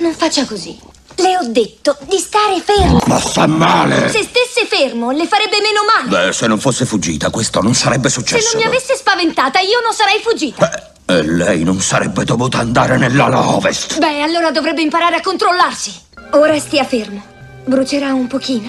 Non faccia così. Le ho detto di stare fermo. Ma sta male. Se stesse fermo, le farebbe meno male. Beh, se non fosse fuggita, questo non sarebbe successo. Se non mi avesse spaventata, io non sarei fuggita. E lei non sarebbe dovuta andare nell'ala ovest. Beh, allora dovrebbe imparare a controllarsi. Ora stia fermo. Brucerà un pochino.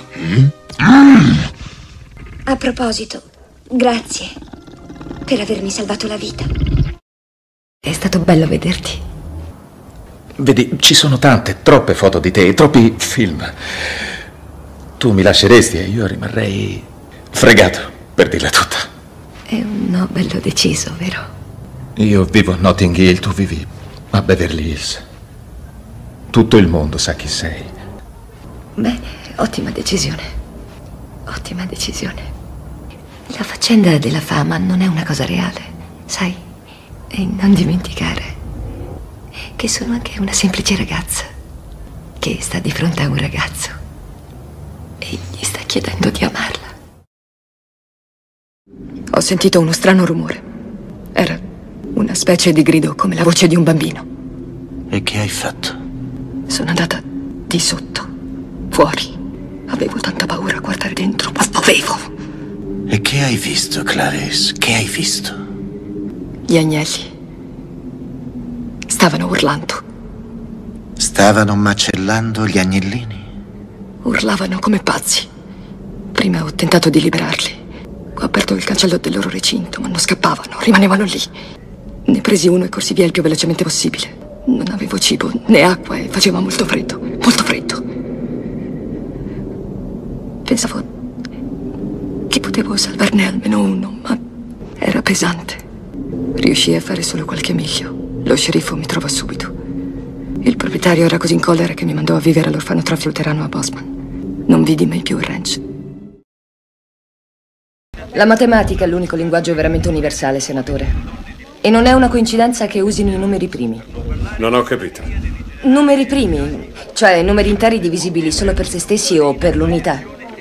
A proposito, grazie per avermi salvato la vita. È stato bello vederti. Vedi, ci sono tante, troppe foto di te, troppi film. Tu mi lasceresti e io rimarrei fregato, per dirla tutta. È un no bello deciso, vero? Io vivo a Notting Hill, tu vivi a Beverly Hills. Tutto il mondo sa chi sei. Bene, ottima decisione. Ottima decisione. La faccenda della fama non è una cosa reale, sai? E non dimenticare che sono anche una semplice ragazza che sta di fronte a un ragazzo e gli sta chiedendo di amarla. Ho sentito uno strano rumore. Era una specie di grido come la voce di un bambino. E che hai fatto? Sono andata di sotto, fuori. Avevo tanta paura a guardare dentro, ma dovevo. E che hai visto, Clarice? Che hai visto? Gli agnelli stavano urlando. Stavano macellando gli agnellini? Urlavano come pazzi. Prima ho tentato di liberarli. Ho aperto il cancello del loro recinto, ma non scappavano, rimanevano lì. Ne presi uno e corsi via il più velocemente possibile. Non avevo cibo né acqua e faceva molto freddo, molto freddo. Pensavo che potevo salvarne almeno uno, ma era pesante. Riuscii a fare solo qualche miglio. Lo sceriffo mi trovò subito. Il proprietario era così in collera che mi mandò a vivere all'orfanotrofio luterano a Bosman. Non vidi mai più il ranch. La matematica è l'unico linguaggio veramente universale, senatore. E non è una coincidenza che usino i numeri primi. Non ho capito. Numeri primi, cioè numeri interi divisibili solo per se stessi o per l'unità.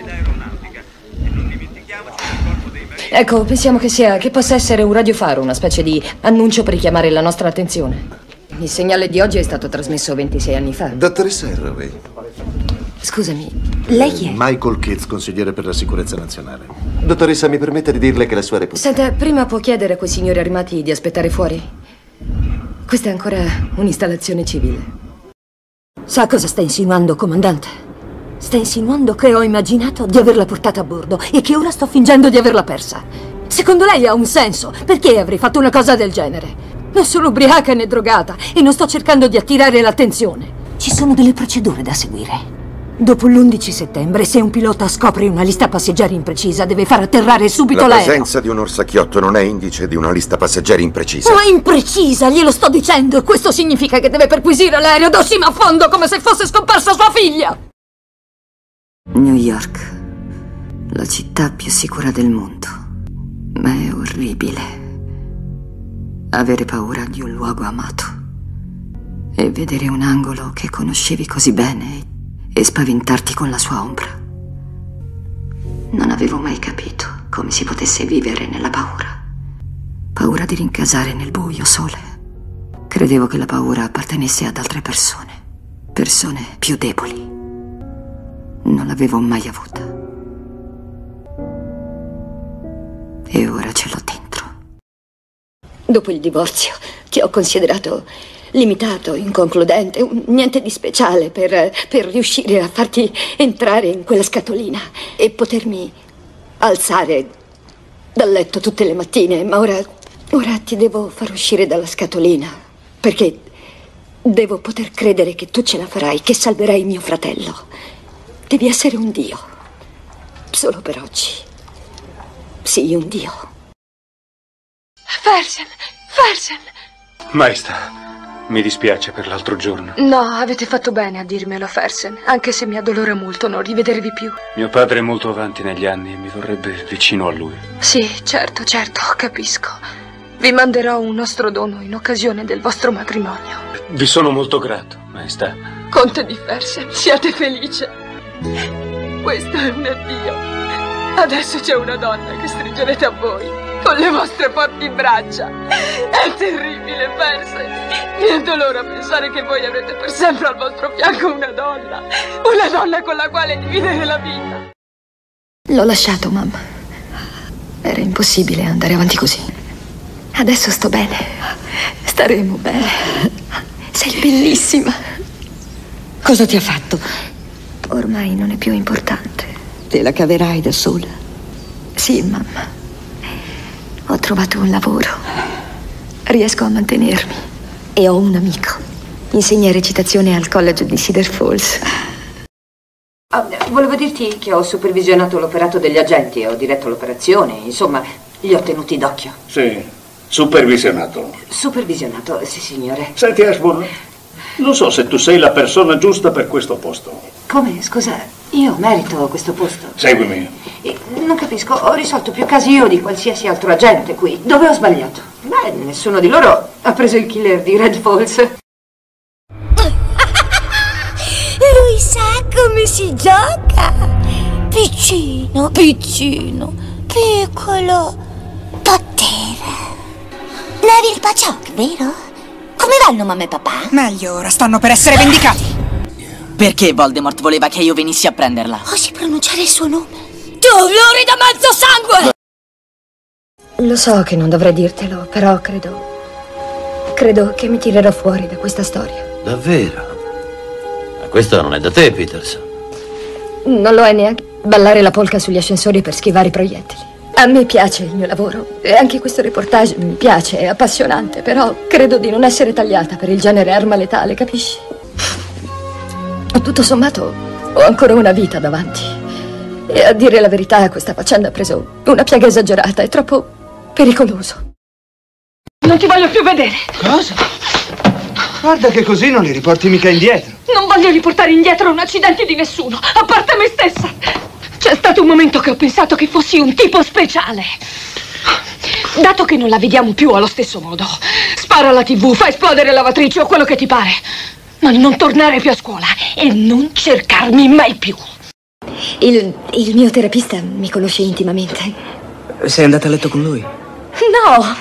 Ecco, pensiamo che possa essere un radiofaro, una specie di annuncio per richiamare la nostra attenzione. Il segnale di oggi è stato trasmesso 26 anni fa. Dottoressa Harvey. Scusami, lei chi è? Michael Kitts, consigliere per la sicurezza nazionale. Dottoressa, mi permette di dirle che la sua reputazione... Senta, prima può chiedere a quei signori armati di aspettare fuori? Questa è ancora un'installazione civile. Sa cosa sta insinuando, comandante? Sta insinuando che ho immaginato di averla portata a bordo e che ora sto fingendo di averla persa. Secondo lei ha un senso? Perché avrei fatto una cosa del genere? Non sono ubriaca né drogata e non sto cercando di attirare l'attenzione. Ci sono delle procedure da seguire. Dopo l'11 settembre, se un pilota scopre una lista passeggeri imprecisa, deve far atterrare subito l'aereo. La presenza di un orsacchiotto non è indice di una lista passeggeri imprecisa. Ma imprecisa, glielo sto dicendo! E questo significa che deve perquisire l'aereo da cima a fondo come se fosse scomparsa sua figlia! New York, la città più sicura del mondo. Ma è orribile avere paura di un luogo amato e vedere un angolo che conoscevi così bene e spaventarti con la sua ombra. Non avevo mai capito come si potesse vivere nella paura. Paura di rincasare nel buio sole. Credevo che la paura appartenesse ad altre persone. Persone più deboli. Non l'avevo mai avuta. E ora ce l'ho dentro. Dopo il divorzio, che ho considerato limitato, inconcludente, niente di speciale per riuscire a farti entrare in quella scatolina e potermi alzare dal letto tutte le mattine, ma ora ti devo far uscire dalla scatolina, perché devo poter credere che tu ce la farai, che salverai mio fratello. Devi essere un dio, solo per oggi. Sì, un dio. Fersen! Maestà, mi dispiace per l'altro giorno. No, avete fatto bene a dirmelo, Fersen, anche se mi addolora molto non rivedervi più. Mio padre è molto avanti negli anni e mi vorrebbe vicino a lui. Sì, certo, capisco. Vi manderò un nostro dono in occasione del vostro matrimonio. Vi sono molto grato, Maestà. Conte di Fersen, siate felice. Questo è un addio. Adesso c'è una donna che stringerete a voi con le vostre forti braccia. È terribile, Fersen. Mi addolora pensare che voi avrete per sempre al vostro fianco una donna con la quale dividere la vita. L'ho lasciato, mamma. Era impossibile andare avanti così. Adesso sto bene. Staremo bene. Sei bellissima. Cosa ti ha fatto? Ormai non è più importante. Te la caverai da sola? Sì, mamma. Ho trovato un lavoro. Riesco a mantenermi. E ho un amico. Insegna recitazione al college di Cedar Falls. Volevo dirti che ho supervisionato l'operato degli agenti e ho diretto l'operazione. Insomma, li ho tenuti d'occhio. Sì, supervisionato. Supervisionato, sì, signore. Senti, Ashburn, non so se tu sei la persona giusta per questo posto. Come? Scusa, io merito questo posto. Seguimi. Non capisco, ho risolto più casi io di qualsiasi altro agente qui. Dove ho sbagliato? Beh, nessuno di loro ha preso il killer di Red Falls. Lui sa come si gioca. Piccino, piccino, piccolo. Potere. Levi il pacioc, vero? Come vanno mamma e papà? Meglio ora, stanno per essere vendicati. Perché Voldemort voleva che io venissi a prenderla? Osi pronunciare il suo nome. Tu, lurido mezzo sangue! Lo so che non dovrei dirtelo, però credo che mi tirerò fuori da questa storia. Davvero? Ma questo non è da te, Peters. Non lo è neanche ballare la polca sugli ascensori per schivare i proiettili. A me piace il mio lavoro e anche questo reportage mi piace, è appassionante, però credo di non essere tagliata per il genere arma letale, capisci? Tutto sommato ho ancora una vita davanti e a dire la verità questa faccenda ha preso una piega esagerata, è troppo pericoloso. Non ti voglio più vedere. Cosa? Guarda che così non li riporti mica indietro. Non voglio riportare indietro un accidente di nessuno, a parte me stessa. C'è stato un momento che ho pensato che fossi un tipo speciale. Dato che non la vediamo più allo stesso modo, spara alla TV, fa esplodere lavatrici o quello che ti pare. Ma non tornare più a scuola e non cercarmi mai più. Il mio terapista mi conosce intimamente. Sei andata a letto con lui? No!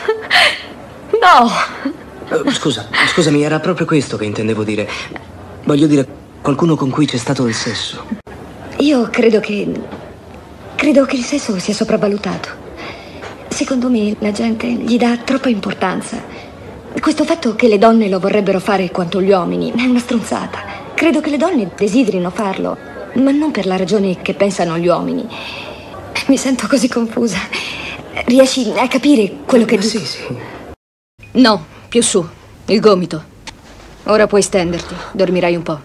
Scusami, era proprio questo che intendevo dire. Voglio dire, qualcuno con cui c'è stato del sesso. Io credo che il sesso sia sopravvalutato. Secondo me la gente gli dà troppa importanza. Questo fatto che le donne lo vorrebbero fare quanto gli uomini è una stronzata. Credo che le donne desiderino farlo, ma non per la ragione che pensano gli uomini. Mi sento così confusa. Riesci a capire quello che dico? Sì. No, più su, il gomito. Ora puoi stenderti, dormirai un po'.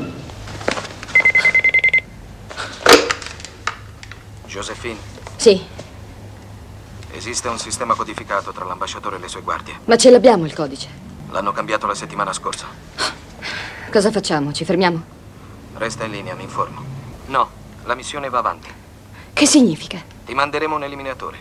Josephine? Sì. Esiste un sistema codificato tra l'ambasciatore e le sue guardie. Ma ce l'abbiamo il codice. L'hanno cambiato la settimana scorsa. Cosa facciamo? Ci fermiamo? Resta in linea, mi informo. No, la missione va avanti. Che significa? Ti manderemo un eliminatore.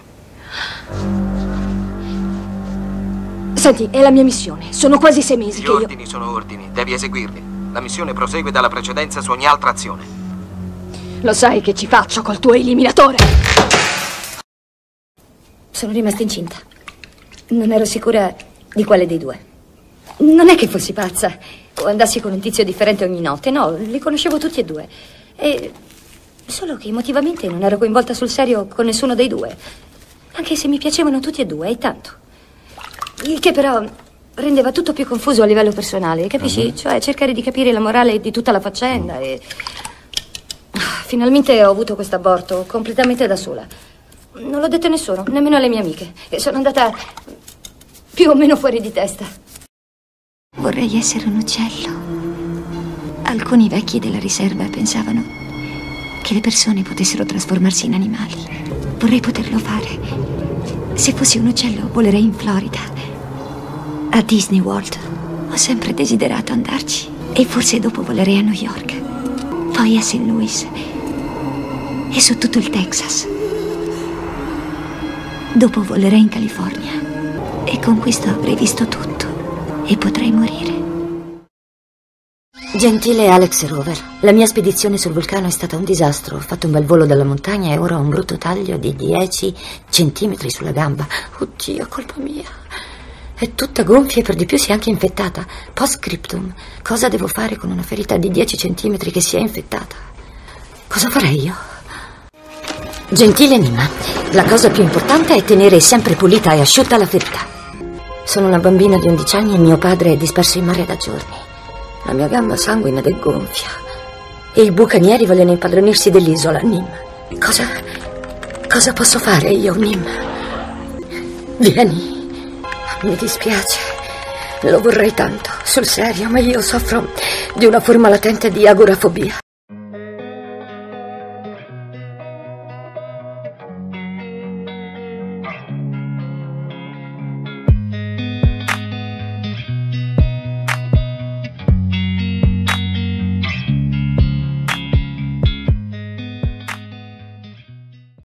Senti, è la mia missione. Sono quasi 6 mesi Gli ordini sono ordini, devi eseguirli. La missione prosegue dalla precedenza su ogni altra azione. Lo sai che ci faccio col tuo eliminatore? Sono rimasta incinta. Non ero sicura di quale dei due. Non è che fossi pazza o andassi con un tizio differente ogni notte. No, li conoscevo tutti e due. E solo che emotivamente non ero coinvolta sul serio con nessuno dei due. Anche se mi piacevano tutti e due, e tanto. Il che però rendeva tutto più confuso a livello personale, capisci? Cioè cercare di capire la morale di tutta la faccenda e... Finalmente ho avuto questo aborto completamente da sola. Non l'ho detto a nessuno, nemmeno alle mie amiche. E sono andata più o meno fuori di testa. Vorrei essere un uccello. Alcuni vecchi della riserva pensavano che le persone potessero trasformarsi in animali. Vorrei poterlo fare. Se fossi un uccello volerei in Florida, a Disney World. Ho sempre desiderato andarci. E forse dopo volerei a New York, poi a St. Louis e su tutto il Texas. Dopo volerei in California e con questo avrei visto tutto e potrei morire. Gentile Alex Rover, la mia spedizione sul vulcano è stata un disastro. Ho fatto un bel volo dalla montagna e ora ho un brutto taglio di 10 centimetri sulla gamba. Oddio, colpa mia. È tutta gonfia e per di più si è anche infettata. Post scriptum. Cosa devo fare con una ferita di 10 centimetri che si è infettata? Cosa farei io? Gentile Nima, la cosa più importante è tenere sempre pulita e asciutta la ferita. Sono una bambina di 11 anni e mio padre è disperso in mare da giorni. La mia gamba sanguina ed è gonfia. E i bucanieri vogliono impadronirsi dell'isola, Nim. Cosa posso fare io, Nim? Vieni. Mi dispiace, lo vorrei tanto, sul serio, ma io soffro di una forma latente di agorafobia.